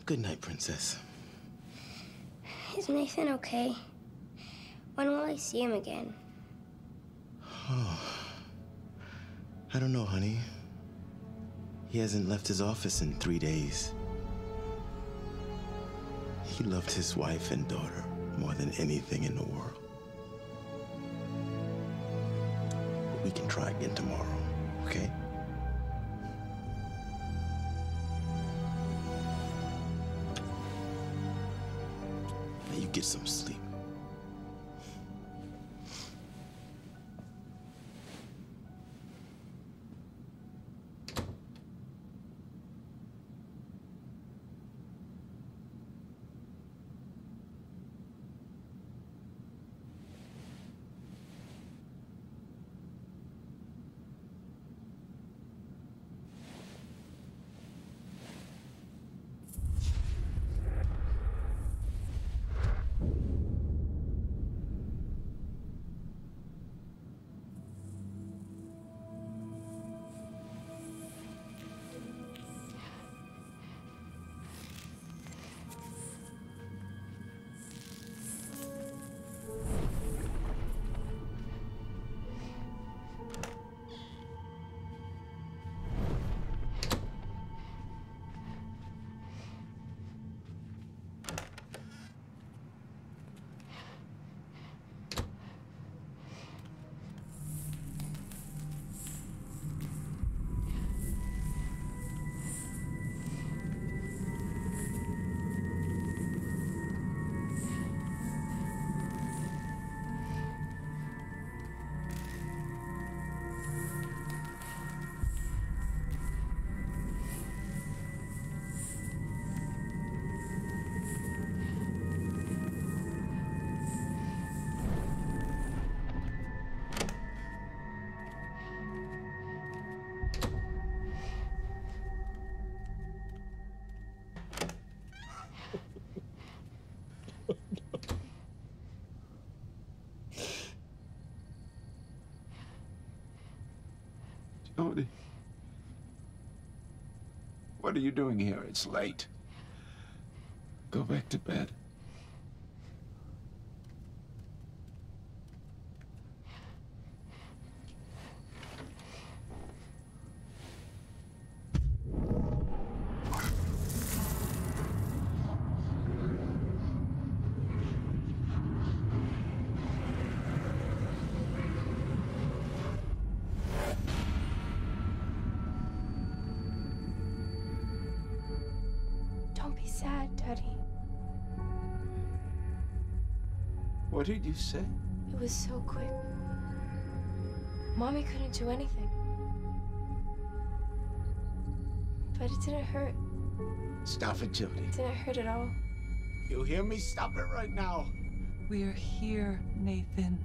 Good night, Princess. Is Nathan okay? When will I see him again? Oh, I don't know, honey. He hasn't left his office in 3 days. He loved his wife and daughter more than anything in the world. But we can try again tomorrow, okay? Now you get some sleep. Jodie, what are you doing here? It's late. Go back to bed. Sad, Daddy. What did you say? It was so quick. Mommy couldn't do anything. But it didn't hurt. Stop it, Jodie. It didn't hurt at all. You hear me? Stop it right now. We're here, Nathan.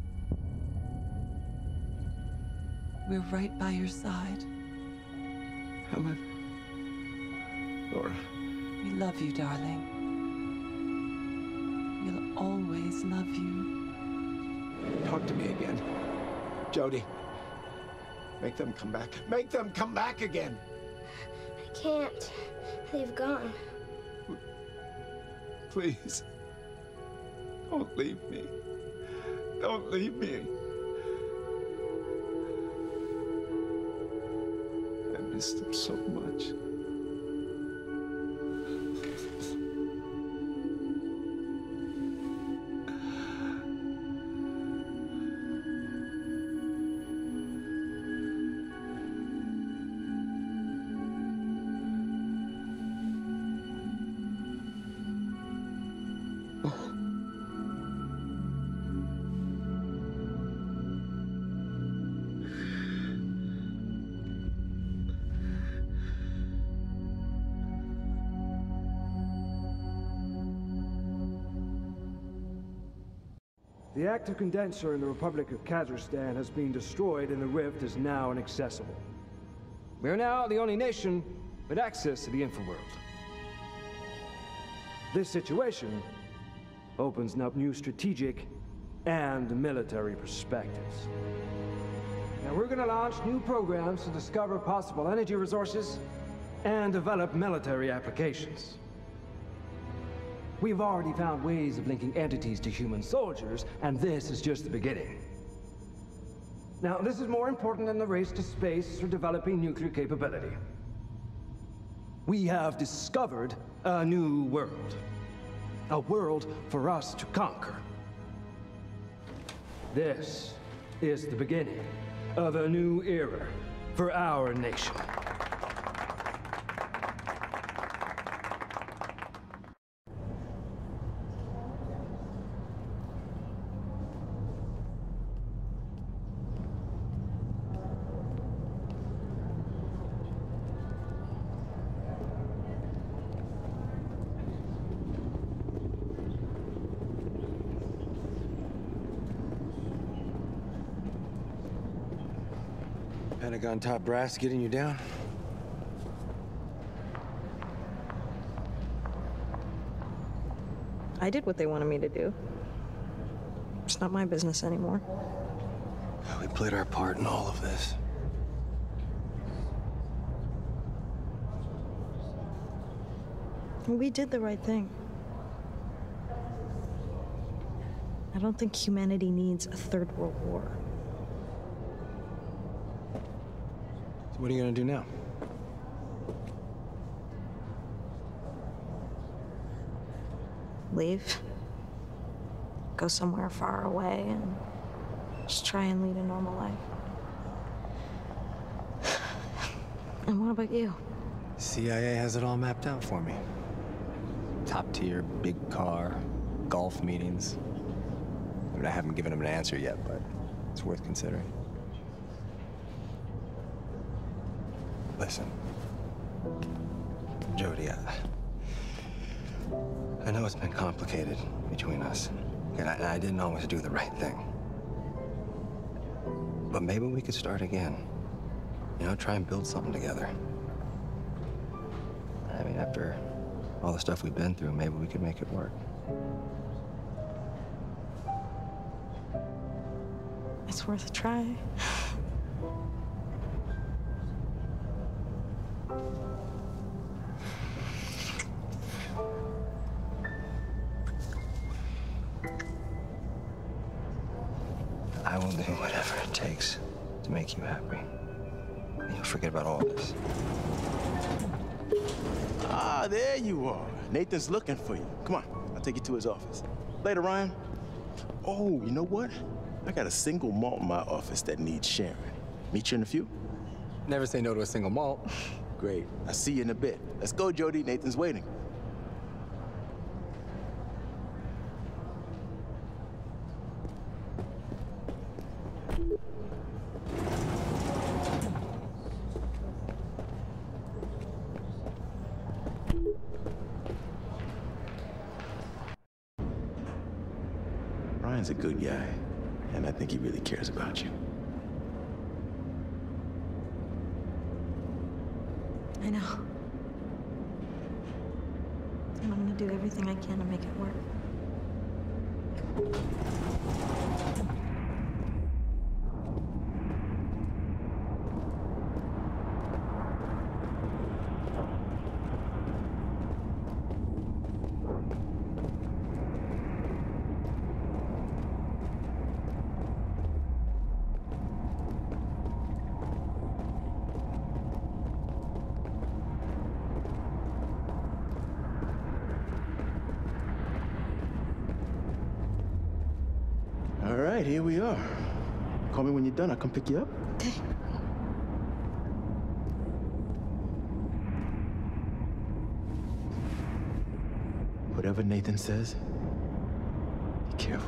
We're right by your side. Helen. Laura. We love you, darling. We'll always love you. Talk to me again. Jodie. Make them come back. Make them come back again. I can't. They've gone. Please. Don't leave me. Don't leave me. I miss them so much. The active condenser in the Republic of Kazakhstan has been destroyed and the rift is now inaccessible. We are now the only nation with access to the infraworld. This situation opens up new strategic and military perspectives. Now we're going to launch new programs to discover possible energy resources and develop military applications. We've already found ways of linking entities to human soldiers, and this is just the beginning. Now, this is more important than the race to space or developing nuclear capability. We have discovered a new world. A world for us to conquer. This is the beginning of a new era for our nation. Pentagon top brass getting you down? I did what they wanted me to do. It's not my business anymore. We played our part in all of this. We did the right thing. I don't think humanity needs a third world war. So what are you gonna do now? Leave. Go somewhere far away and just try and lead a normal life. And what about you? CIA has it all mapped out for me. Top tier, big car, golf meetings. I mean, I haven't given him an answer yet, but it's worth considering. Listen, Jodie, I know it's been complicated between us, and I didn't always do the right thing. But maybe we could start again. You know, try and build something together. I mean, after all the stuff we've been through, maybe we could make it work. It's worth a try. I will do whatever it takes to make you happy. And you'll forget about all this. Ah, there you are. Nathan's looking for you. Come on, I'll take you to his office. Later, Ryan. Oh, you know what? I got a single malt in my office that needs sharing. Meet you in a few? Never say no to a single malt. Great. I'll see you in a bit. Let's go, Jodie. Nathan's waiting. Ryan's a good guy, and I think he really cares about you. I know. And I'm gonna do everything I can to make it work. All right, here we are. Call me when you're done. I'll come pick you up. Okay. Whatever Nathan says, be careful.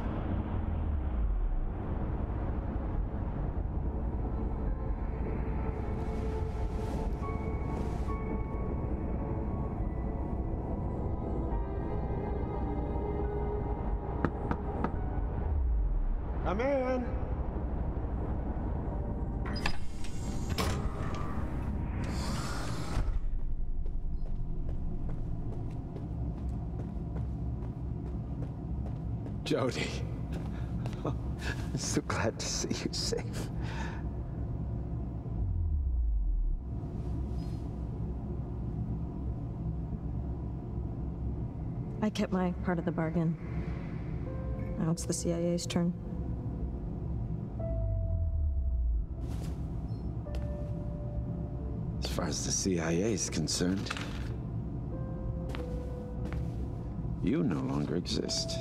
Come in. Jodie. I'm so glad to see you safe. I kept my part of the bargain. Now it's the CIA's turn. As far as the CIA is concerned, you no longer exist.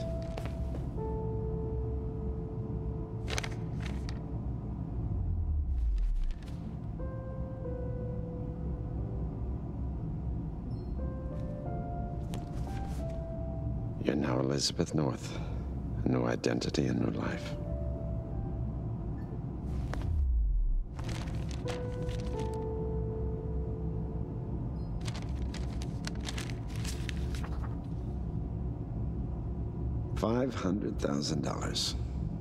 You're now Elizabeth North. A new identity, a new life. $500,000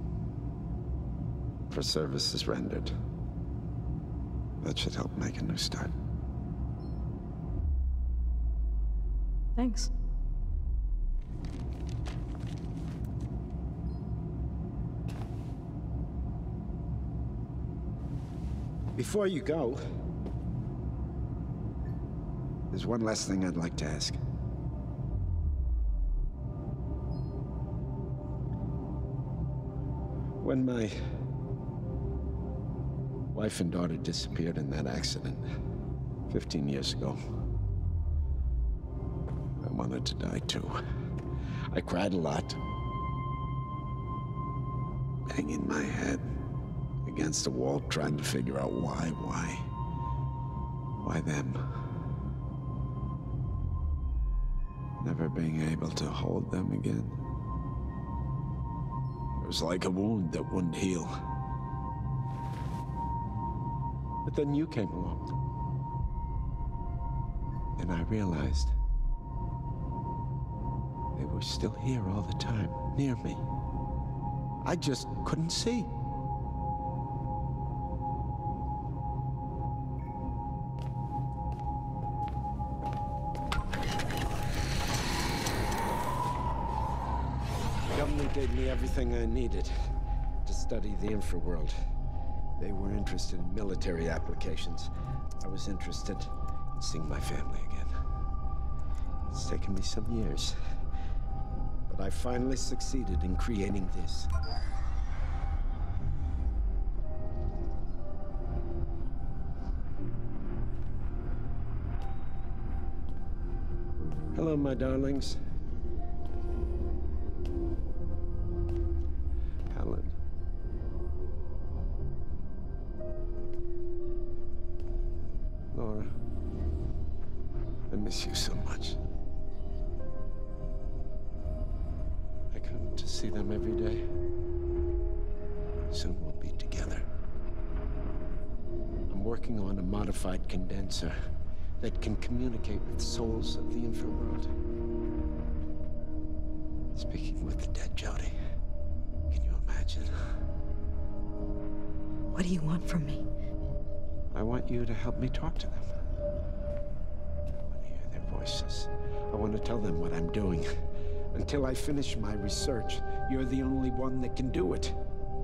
for services rendered. That should help make a new start. Thanks. Before you go, there's one last thing I'd like to ask. When my wife and daughter disappeared in that accident 15 years ago, I wanted to die too. I cried a lot, banging my head against the wall, trying to figure out why them? Never being able to hold them again. It was like a wound that wouldn't heal. But then you came along. And I realized they were still here all the time, near me. I just couldn't see. The government gave me everything I needed to study the infraworld. They were interested in military applications. I was interested in seeing my family again. It's taken me some years, but I finally succeeded in creating this. Hello, my darlings. Helen. Laura. I miss you so much. I come to see them every day. Soon we'll be together. I'm working on a modified condenser that can communicate with souls of the infraworld. Speaking with the dead, Jodie. Can you imagine? What do you want from me? I want you to help me talk to them. I want to hear their voices. I want to tell them what I'm doing. Until I finish my research, you're the only one that can do it.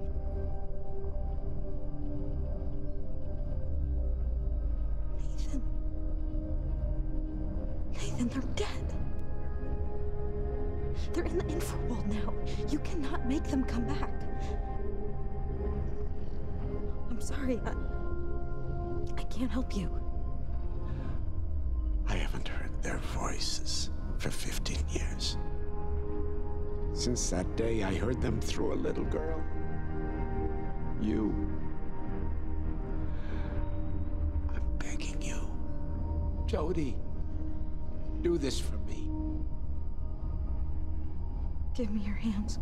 Nathan, they're dead. They're in the infraworld now. You cannot make them come back. I'm sorry. I can't help you. I haven't heard their voices for 15 years. Since that day I heard them through a little girl. You. I'm begging you. Jodie, do this for me. Give me your hands.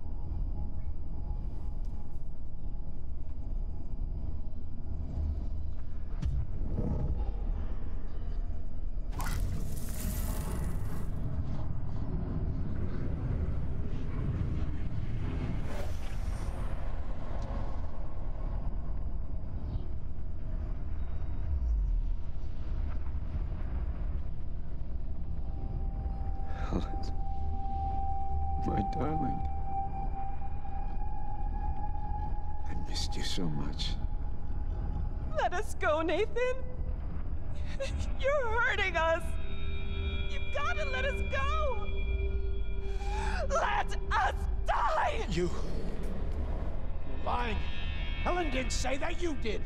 My darling. I missed you so much. Let us go, Nathan. You're hurting us. You've got to let us go. Let us die! You're lying. Helen didn't say that, you did.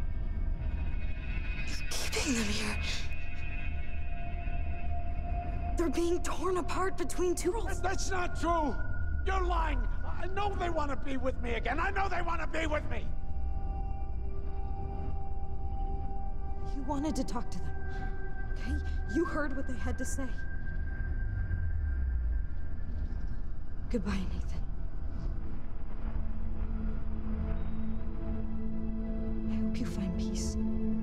You're keeping them here. They're being torn apart between two worlds. That's not true. You're lying. I know they want to be with me again. I know they want to be with me. You wanted to talk to them, okay? You heard what they had to say. Goodbye, Nathan. I hope you find peace.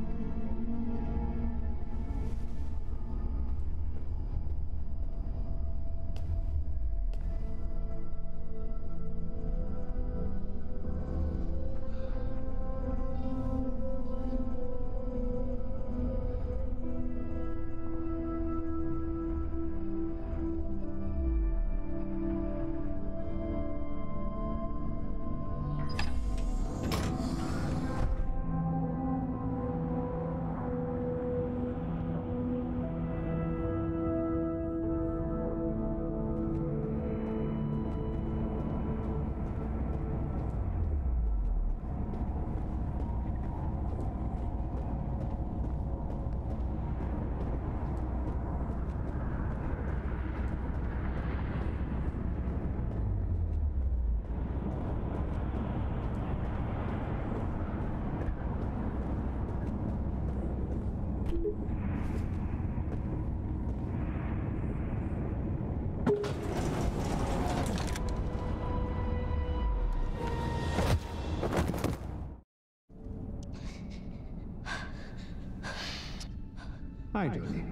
Hi, Jodie.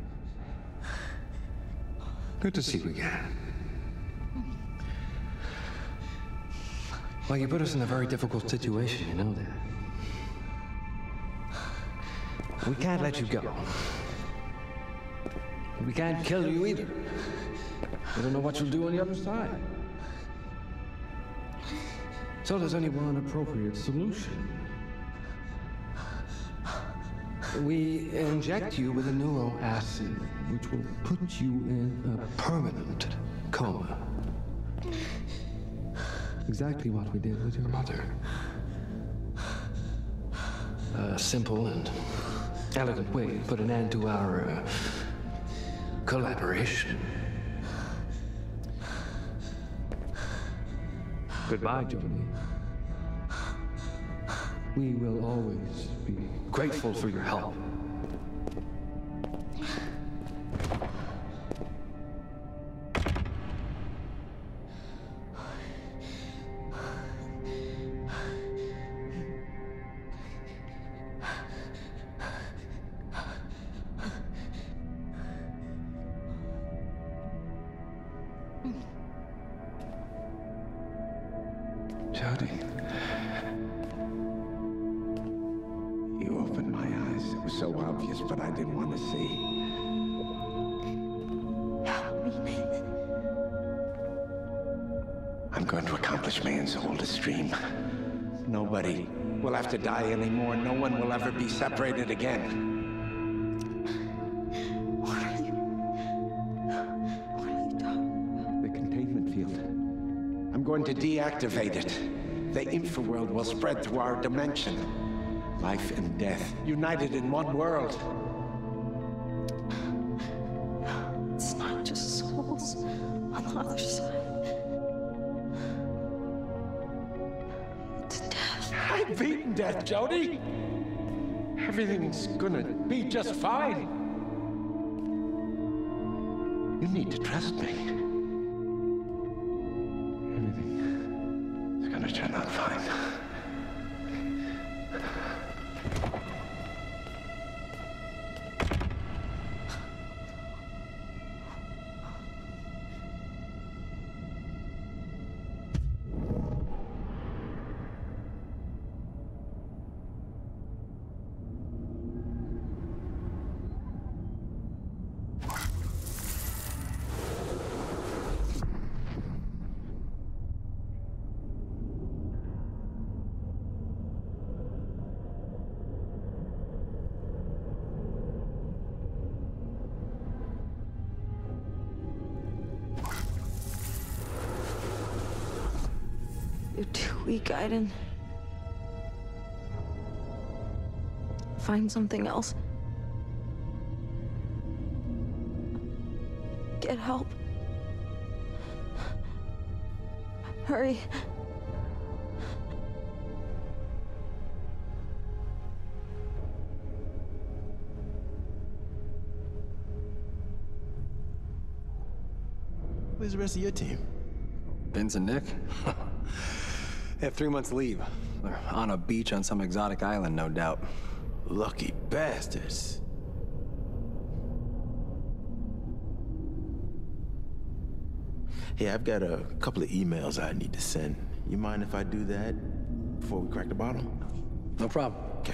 Good to see you again. Well, you put us in a very difficult situation, you know that. We can't let you go. We can't kill you either. We don't know what you'll do on the other side. So there's only one appropriate solution. We inject you with a neuro acid, which will put you in a permanent coma. Exactly what we did with your mother. A simple and elegant way to put an end to our collaboration. Goodbye, Jodie. We will always be grateful for your help. Jodie. You opened my eyes. It was so obvious, but I didn't want to see. Help me, Nathan. I'm going to accomplish man's oldest dream. Nobody will have to die anymore. No one will ever be separated again. What are you talking about? The containment field. I'm going to deactivate it. The infraworld will spread through our dimension. Life and death, united in one world. It's not just souls on the other side. It's death. I've beaten death, Jodie. Everything's gonna be just fine. You need to trust me. Everything is gonna turn out fine. You're too weak, Aiden. Find something else. Get help. Hurry. Where's the rest of your team? Vince and Nick? They have 3 months leave. They're on a beach on some exotic island, no doubt. Lucky bastards. Hey, I've got a couple of emails I need to send. You mind if I do that before we crack the bottle? No problem. Okay.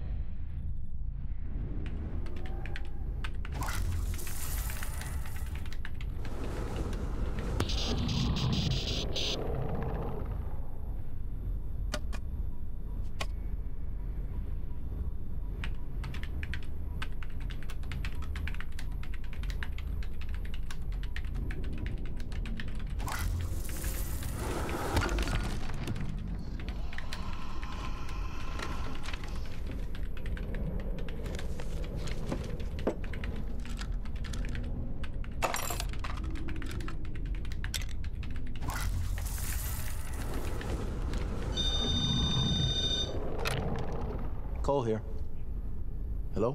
Cole here. Hello?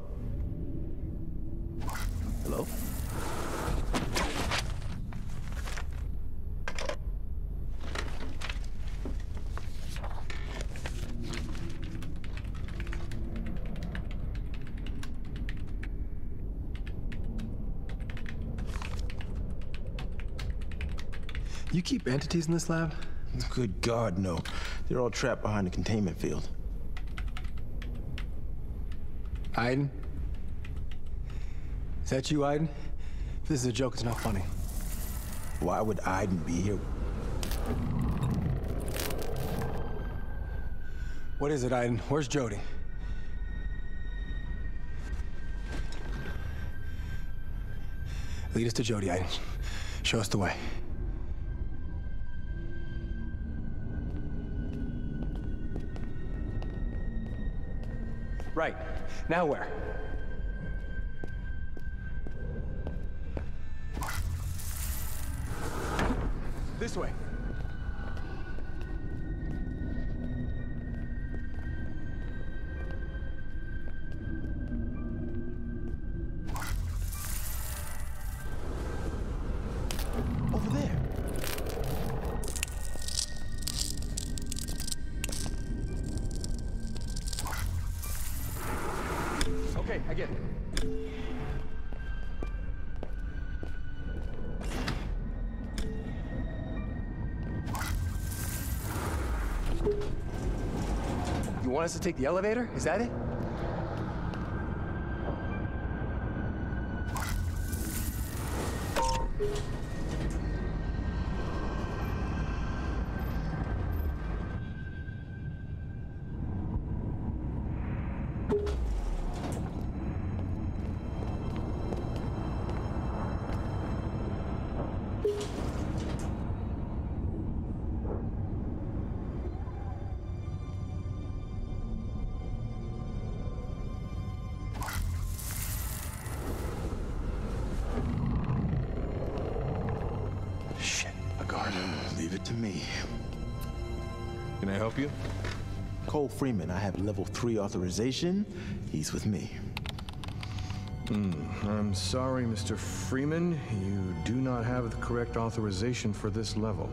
Hello? You keep entities in this lab? Good God, no. They're all trapped behind the containment field. Aiden? Is that you, Aiden? If this is a joke, it's not funny. Why would Aiden be here? What is it, Aiden? Where's Jodie? Lead us to Jodie, Aiden. Show us the way. Right. Now where? This way. Over there. Okay, I get it. You want us to take the elevator? Is that it? Leave it to me. Can I help you? Cole Freeman, I have level 3 authorization. He's with me. I'm sorry, Mr. Freeman. You do not have the correct authorization for this level.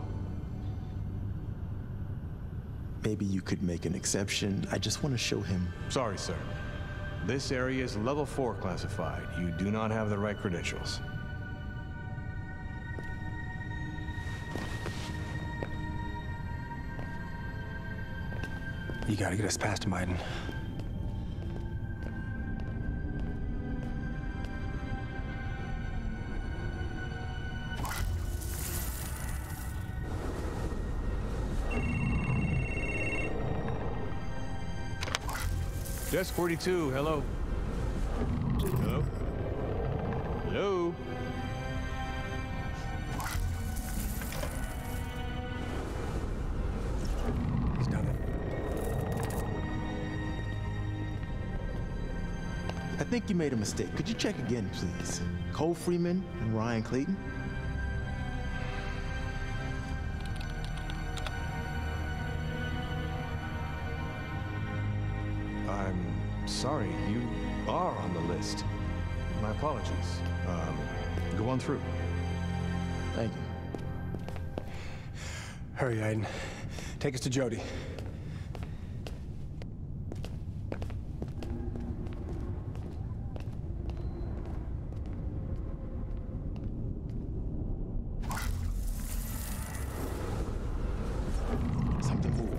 Maybe you could make an exception. I just want to show him. Sorry, sir. This area is level 4 classified. You do not have the right credentials. You gotta get us past him, Aiden. Desk 42, hello. Hello? Hello? think you made a mistake. Could you check again, please? Cole Freeman and Ryan Clayton? I'm sorry, you are on the list. My apologies. Go on through. Thank you. Hurry, Aiden. Take us to Jodie. Something moved.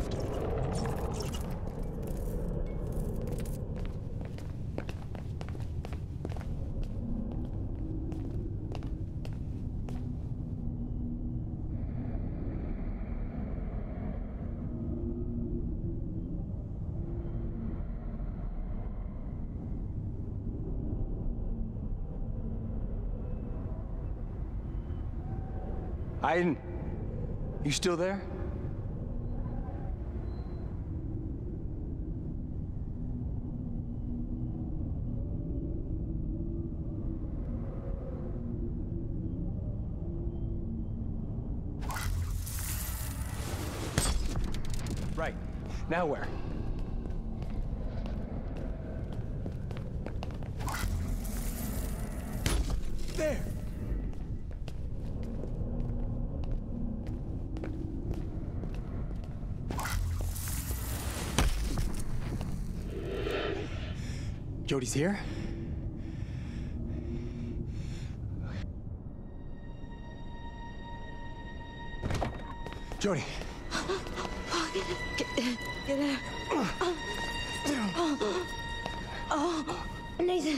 Aiden, you still there? Right. Now where? There! Jodie's here? Jodie! Get out. Nathan.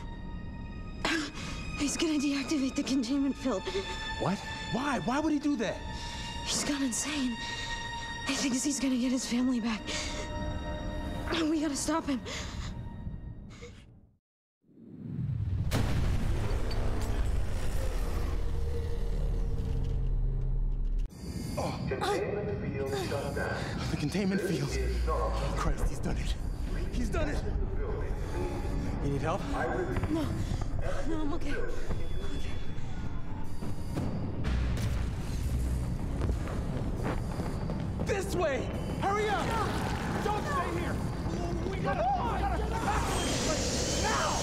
He's gonna deactivate the containment field. What? Why? Why would he do that? He's gone insane. He thinks he's gonna get his family back. We gotta stop him. The containment field. Oh, Christ, he's done it. He's done it. You need help? No, I'm okay. This way! Hurry up! Don't stay here! We gotta tackle this place now!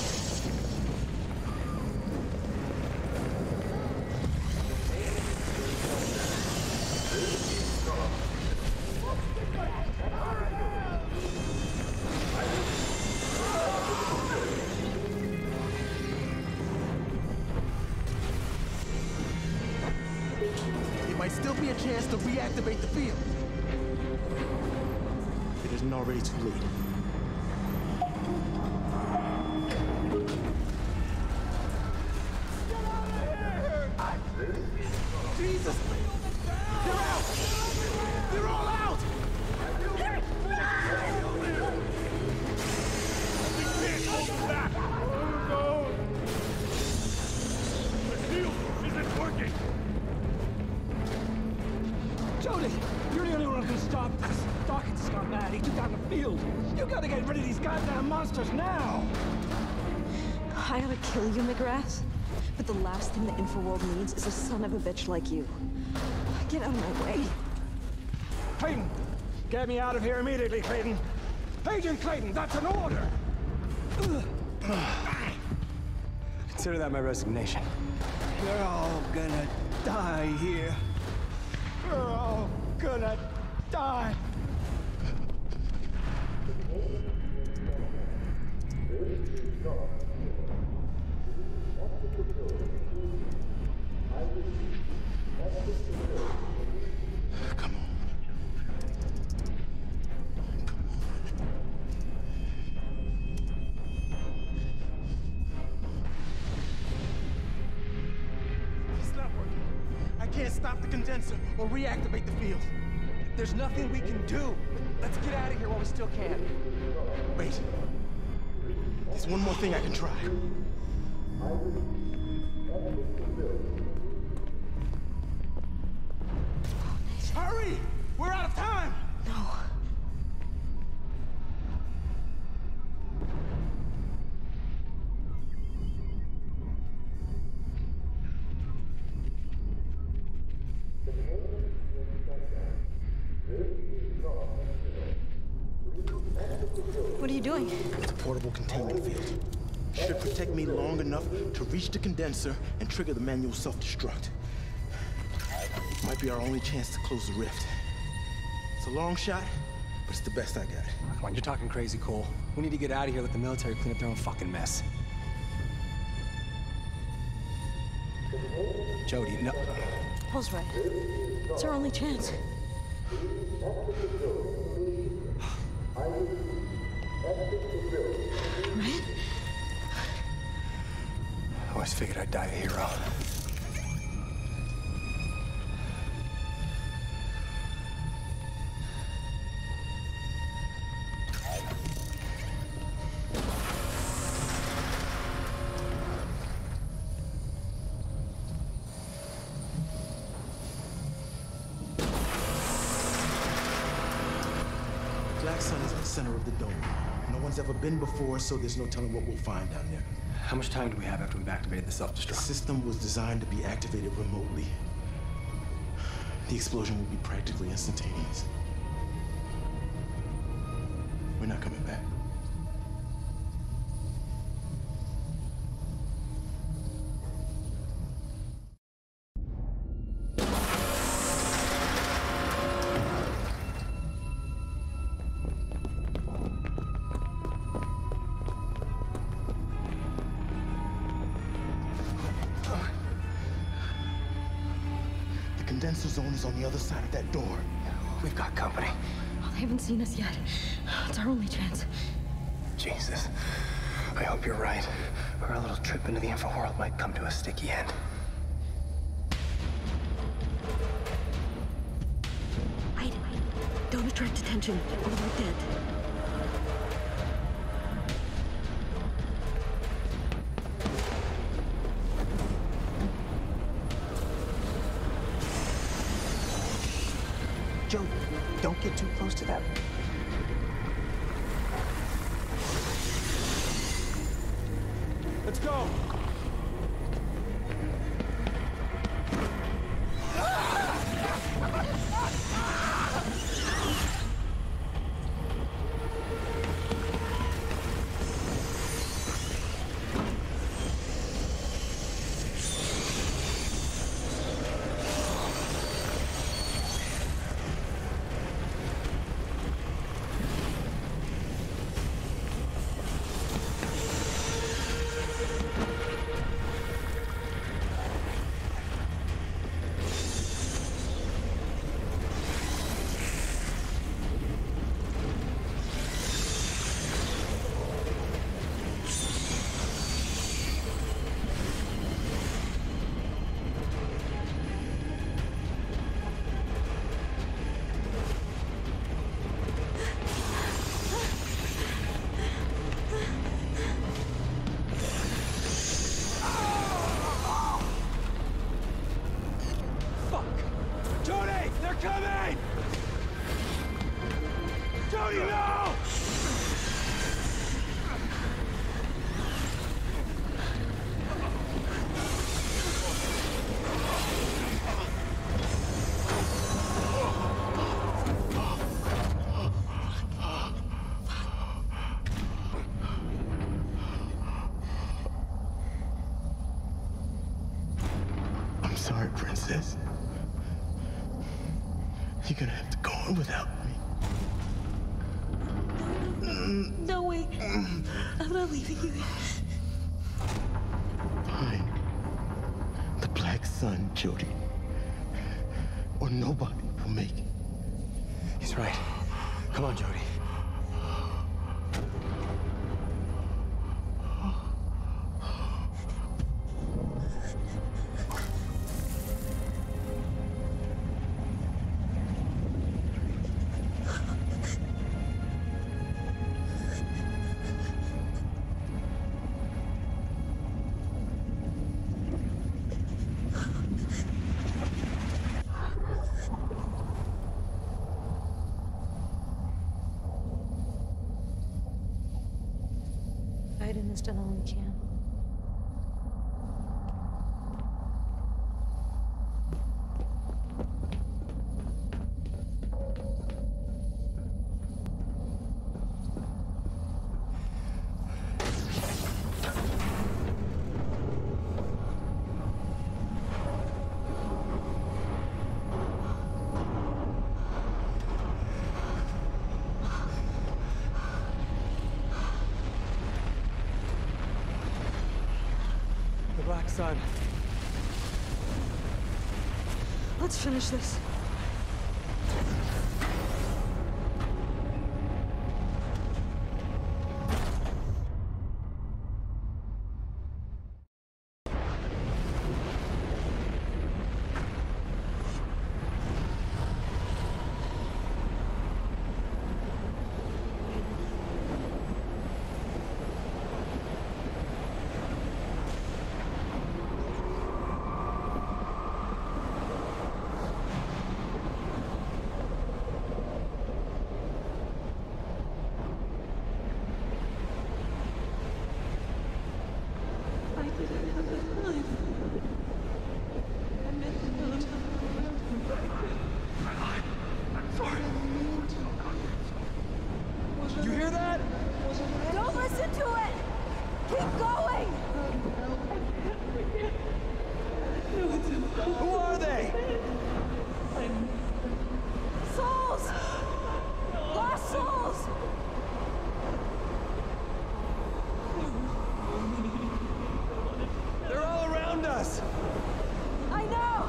There might still be a chance to reactivate the field. It isn't already too late. Jesus! They're out! They're all out! We can't hold them back! Oh no! The shield isn't working! Jodie, you're the only one who can stop this. Dawkins got mad. He took down the field. You gotta get rid of these goddamn monsters now! I ought to kill you, McGrath. But the last thing the Infraworld needs is a son of a bitch like you. Get out of my way. Clayton! Get me out of here immediately, Clayton! Agent Clayton, that's an order! Consider that my resignation. You're all gonna die here. You're all gonna die. Come on. It's not working. I can't stop the condenser or reactivate the field. There's nothing we can do. Let's get out of here while we still can. Wait. There's one more thing I can try. Hurry! We're out of time! No. doing? It's a portable containment field. Should protect me long enough to reach the condenser and trigger the manual self-destruct. Might be our only chance to close the rift. It's a long shot, but it's the best I got. Come on, you're talking crazy, Cole. We need to get out of here, let the military clean up their own fucking mess. Jodie, no. Paul's right. It's our only chance. Right? I always figured I'd die a hero. Black Sun is the center of the dome. No one's ever been before, so there's no telling what we'll find down there. How much time do we have after we've activated the The self-destruct? system was designed to be activated remotely. The explosion will be practically instantaneous. We're not coming back. The condenser zone is on the other side of that door. We've got company. Oh, they haven't seen us yet. It's our only chance. Jesus. I hope you're right. Or our little trip into the infraworld might come to a sticky end. Aiden, don't attract attention, or we're dead. Joe, don't get too close to that. Let's go! Jodie! They're coming! Jodie, no! I'm sorry, Princess. You're gonna have to go on without me. No way. I'm not leaving you. Fine. The Black Sun, Jodie. Or nobody will make it. He's right. Come on, Jodie. Aiden has done all he can. Son. Let's finish this. You hear that? Don't listen to it! Keep going! Who are they? Souls! Lost souls! They're all around us. I know!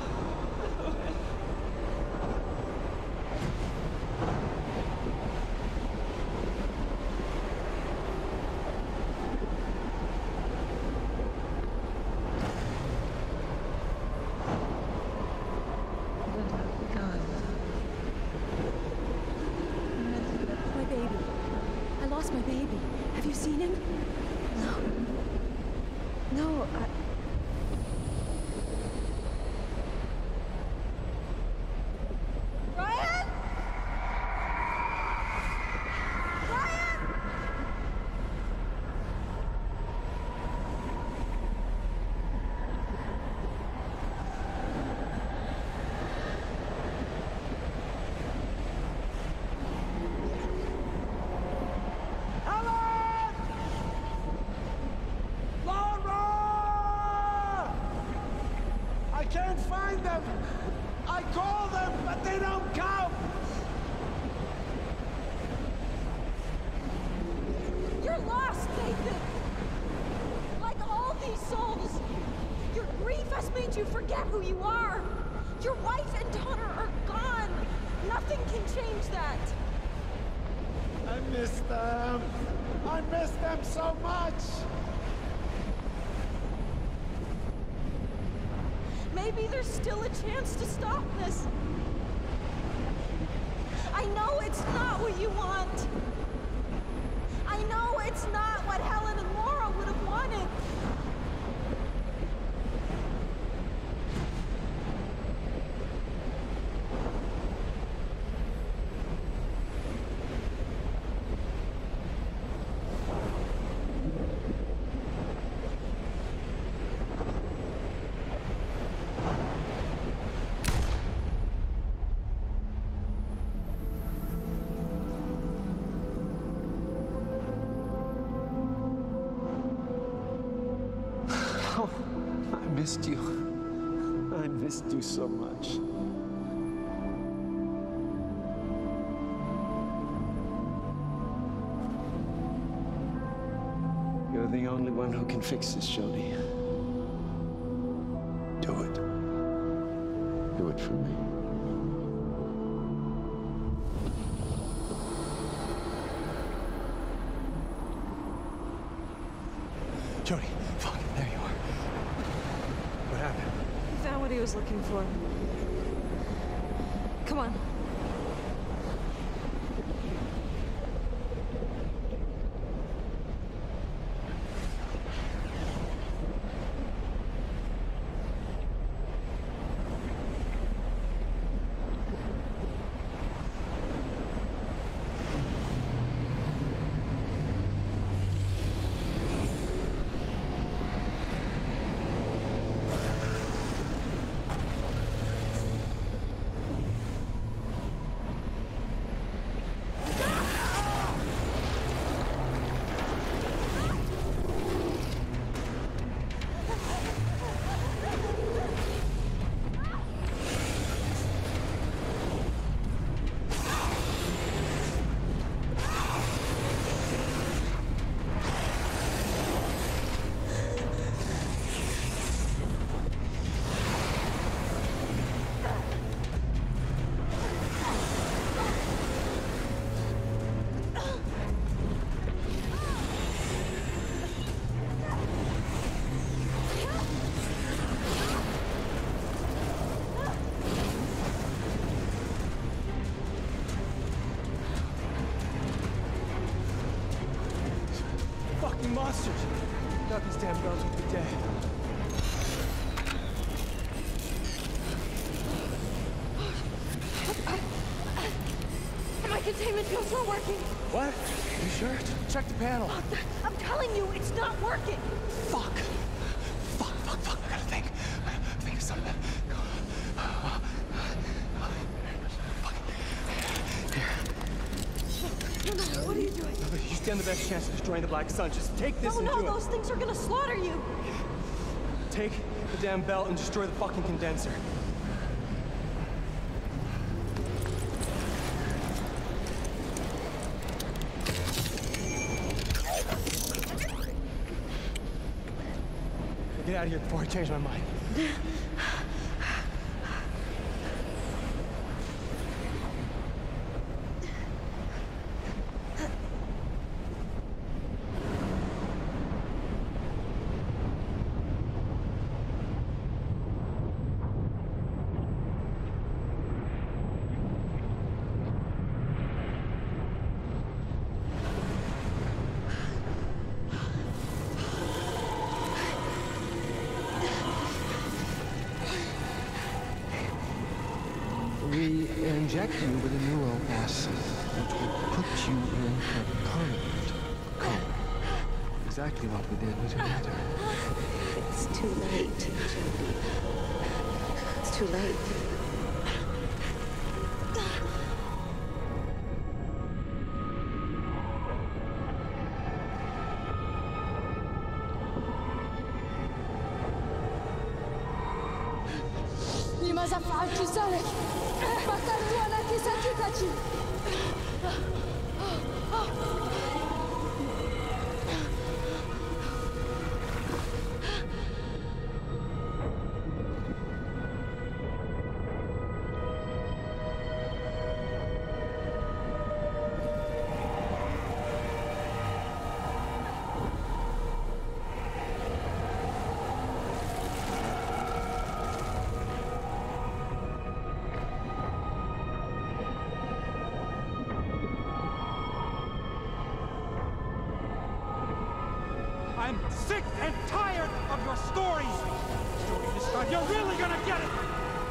My baby. I lost my baby. Have you seen him? No. No, Ryan? Ryan? I can't find them! I call them, but they don't come! You're lost, Nathan! Like all these souls! Your grief has made you forget who you are! Your wife and daughter are gone! Nothing can change that! I miss them! I miss them so much! Maybe there's still a chance to stop this. I know it's not what you want. I know it's not what Helen and Laura would have wanted. I missed you. I missed you so much. You're the only one who can fix this, Jodie. Do it. Do it for me. Jodie, fuck, there you are. What happened? He found what he was looking for. Come on. monsters! Without these damn bells, we'd be dead. My containment fields not working. What? You sure? Check the panel. I'm telling you, it's not working. Fuck. I gotta think. Think of something. No, what are you doing? You stand the best chance of destroying the Black Sun. Just take this and do it. No, those things are gonna slaughter you. Take the damn belt and destroy the fucking condenser. Get out of here before I change my mind. We inject you with a neural acid, which will put you in a permanent coma. Exactly what we did with your mother. It's too late, Jodie. It's too late. لماذا فعلت ذلك؟ فكرت أنك ستقتلي. I'm sick and tired of your stories! Jodie, this time you're really gonna get it!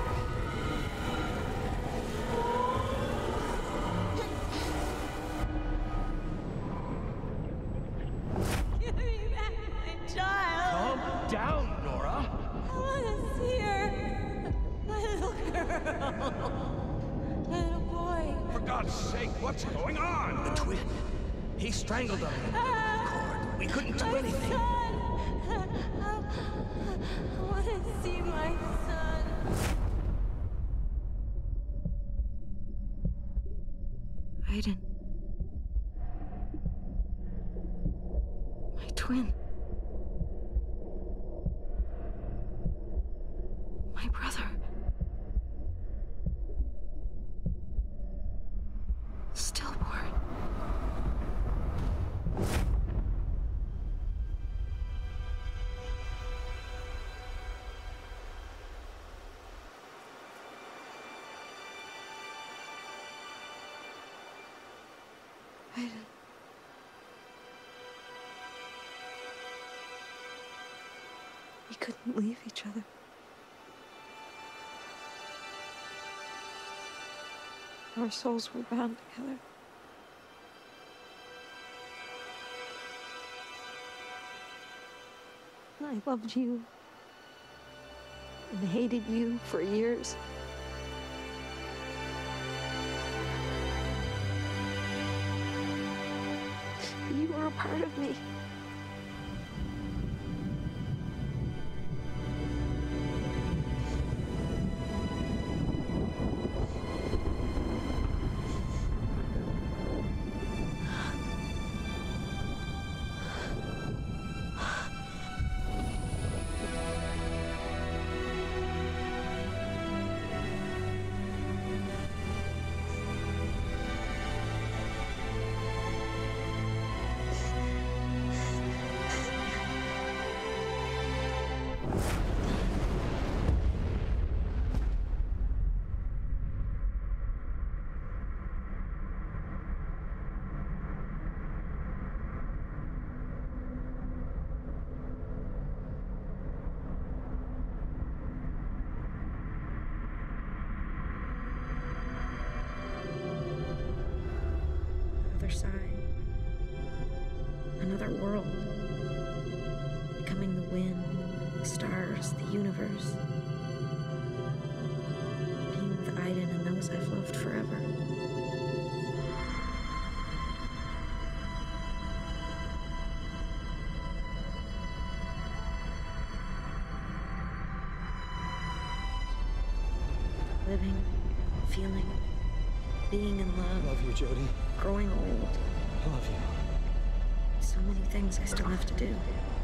Give me back my child. Calm down, Nora. I want to see her. My little girl. My little boy. For God's sake, what's going on? The twin. He strangled her. We couldn't do anything. I want to see my son. Aiden. My twin. My brother. Stillborn. Aiden. We couldn't leave each other. Our souls were bound together. I loved you and hated you for years. You were a part of me. side. Another world. Becoming the wind, the stars, the universe. Being with Aiden and those I've loved forever. Living, feeling, being in love. Love you, Jodie. Growing old. Love you. So many things I still have to do.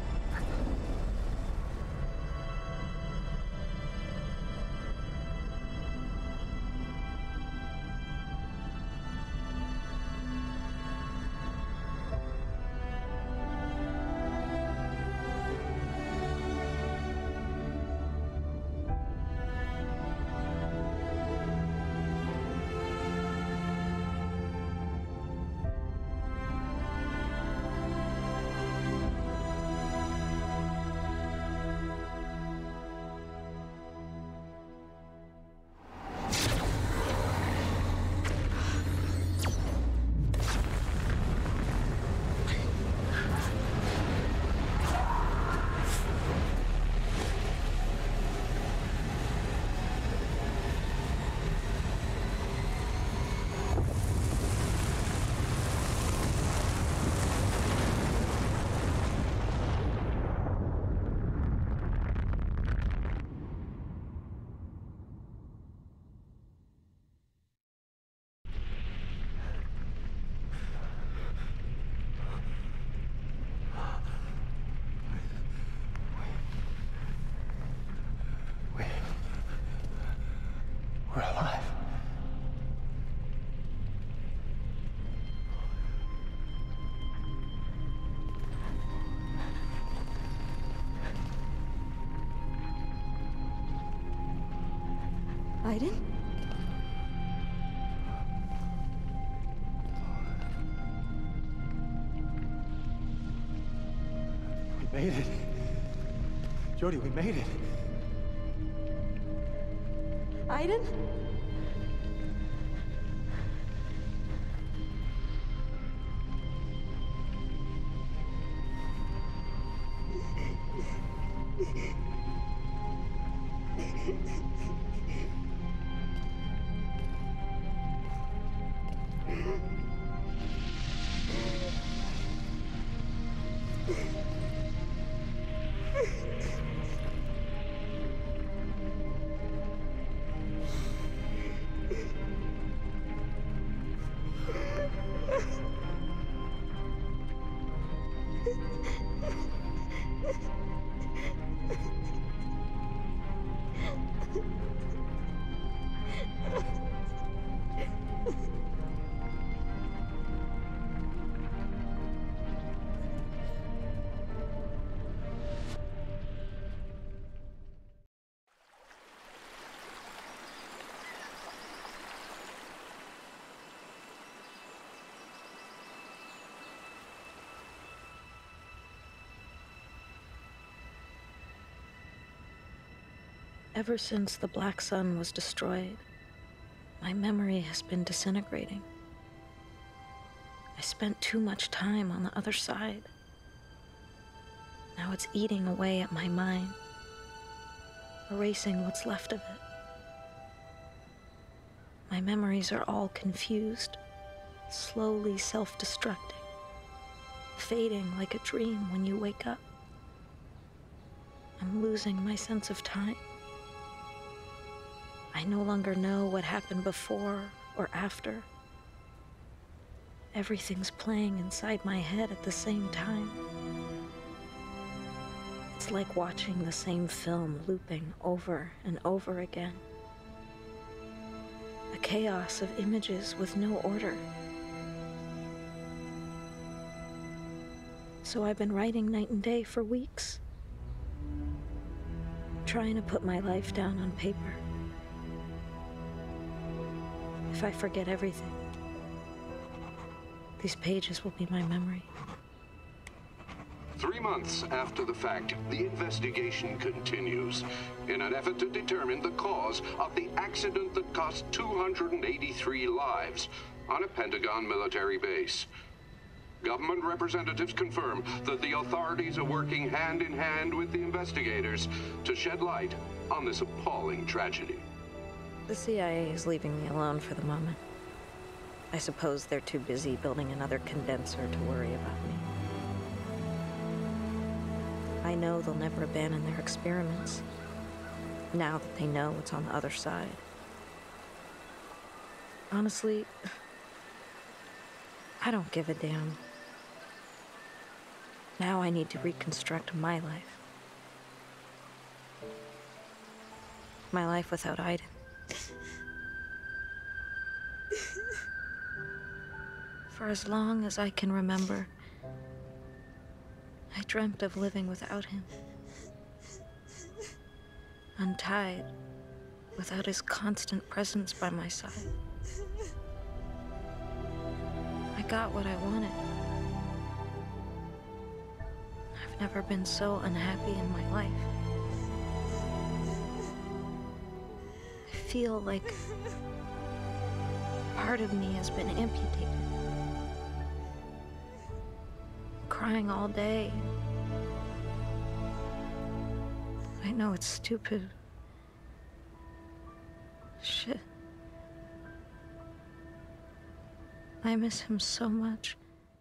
We're alive. Aiden? We made it. Jodie, we made it. Aiden? Ever since the Black Sun was destroyed, my memory has been disintegrating. I spent too much time on the other side. Now it's eating away at my mind, erasing what's left of it. My memories are all confused, slowly self-destructing, fading like a dream when you wake up. I'm losing my sense of time. I no longer know what happened before or after. Everything's playing inside my head at the same time. It's like watching the same film looping over and over again. A chaos of images with no order. So I've been writing night and day for weeks, trying to put my life down on paper. If I forget everything, these pages will be my memory. 3 months after the fact, the investigation continues in an effort to determine the cause of the accident that cost 283 lives. on a Pentagon military base. Government representatives confirm that the authorities are working hand in hand with the investigators to shed light on this appalling tragedy. The CIA is leaving me alone for the moment. I suppose they're too busy building another condenser to worry about me. I know they'll never abandon their experiments, now that they know what's on the other side. Honestly, I don't give a damn. Now I need to reconstruct my life. My life without Aiden. For as long as I can remember, I dreamt of living without him. Untied, without his constant presence by my side. I got what I wanted. I've never been so unhappy in my life. I feel like part of me has been amputated. Crying all day. I know it's stupid. Shit. I miss him so much.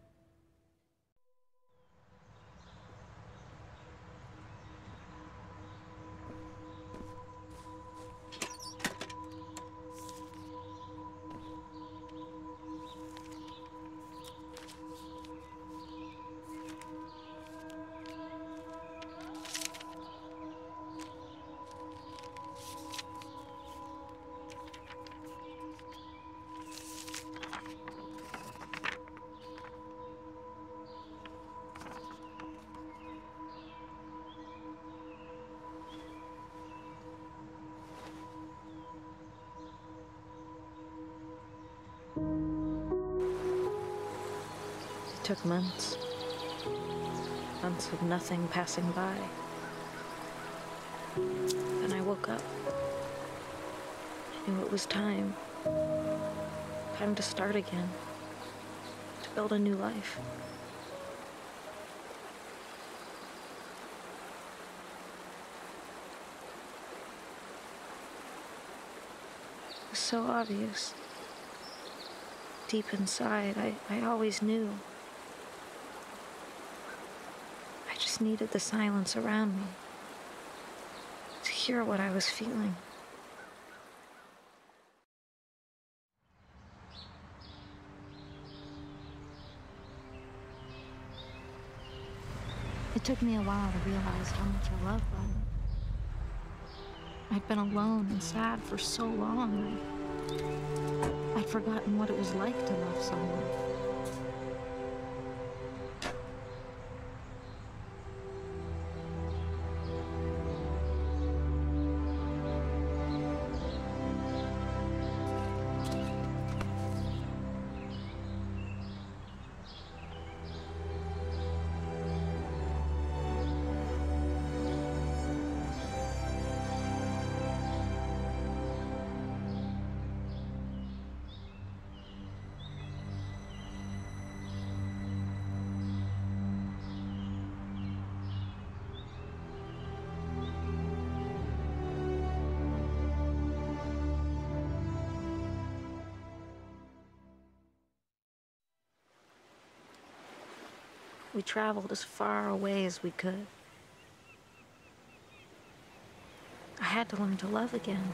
It took months. Months of nothing passing by. Then I woke up. I knew it was time. Time to start again. To build a new life. It was so obvious. Deep inside, I always knew. I just needed the silence around me to hear what I was feeling. It took me a while to realize how much I loved Robin. I'd been alone and sad for so long. I'd forgotten what it was like to love someone. We traveled as far away as we could. I had to learn to love again.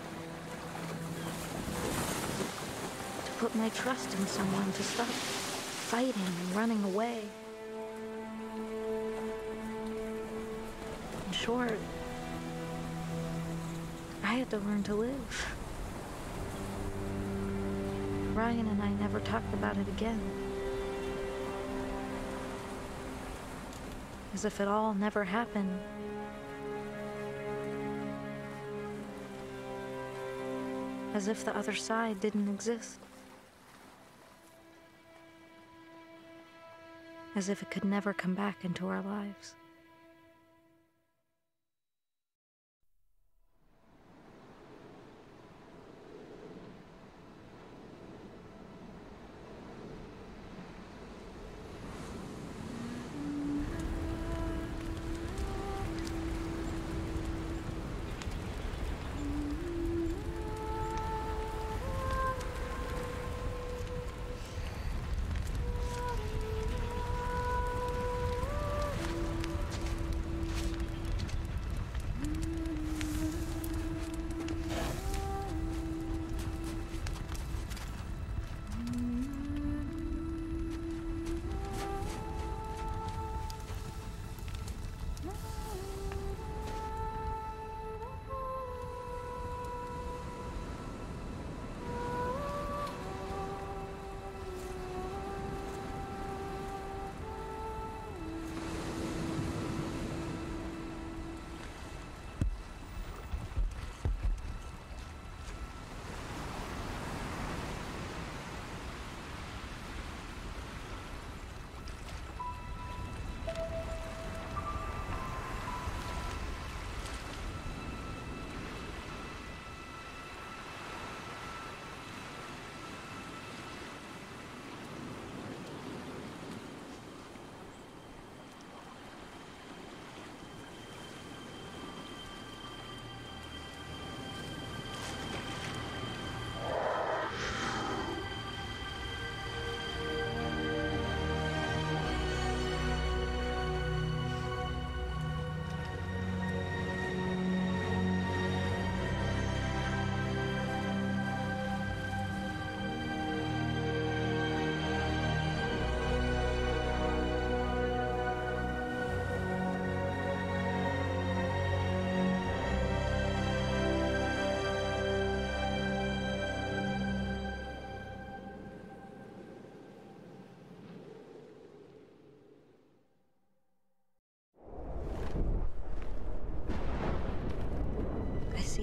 To put my trust in someone, to stop fighting and running away. In short, I had to learn to live. Ryan and I never talked about it again. As if it all never happened. As if the other side didn't exist. As if it could never come back into our lives.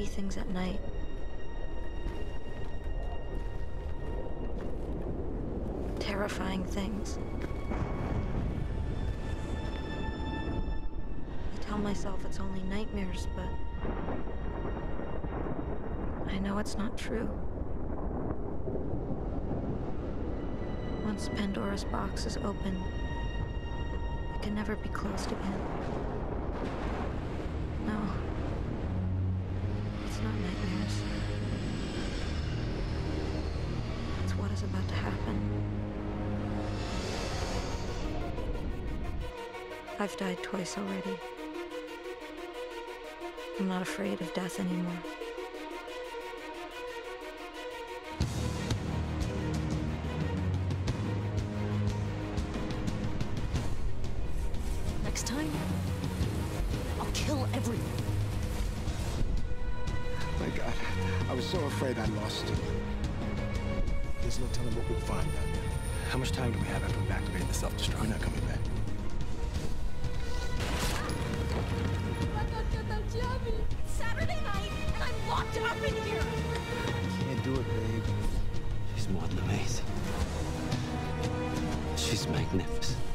things at night. Terrifying things. I tell myself it's only nightmares, but I know it's not true. Once Pandora's box is open, it can never be closed again. No. It's not nightmares. It's what is about to happen. I've died twice already. I'm not afraid of death anymore. Next time, I'll kill everyone. My God, I was so afraid I lost you. There's no telling what we'll find out there. How much time do we have after we've activated the self-destruct? We're not coming back. It's Saturday night, and I'm locked up in here. Can't do it, babe. She's more than amazing. She's magnificent.